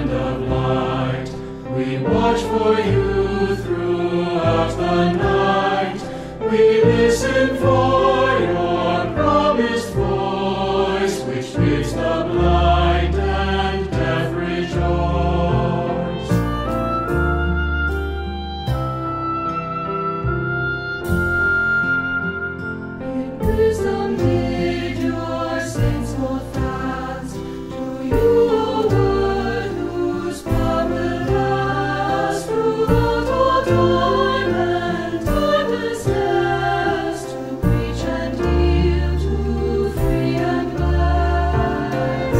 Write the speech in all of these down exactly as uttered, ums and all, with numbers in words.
and of light. We watch for you throughout the night. We listen for your promised voice, which bids the blind and deaf rejoice. In wisdom did your saints hold fast to you, O Lord, whose power will last throughout all time and darkness, to preach and heal, to free and bless.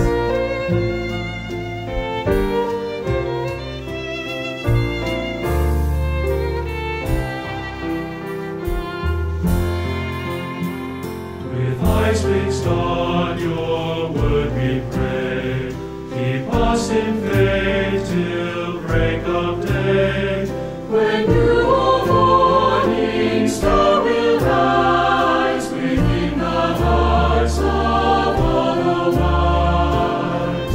With eyes fixed on your word we pray, keep us in faith till break of day. When you, O morning star, will rise within the hearts of all the wise.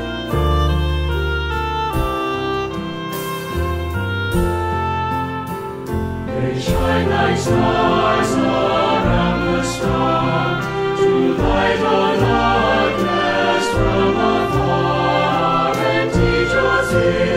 They shine like stars around the star, to light our darkness from afar, and teach us